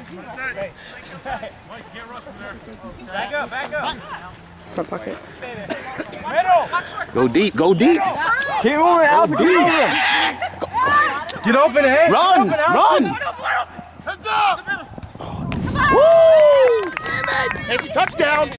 Mike, get Russ from there. Back up, back up. Front pocket. Middle. Go deep, go deep. Keep moving, Alpha, keep moving. Get open, hey. Run, run. Heads up. Woo! Damn it. Take your touchdown.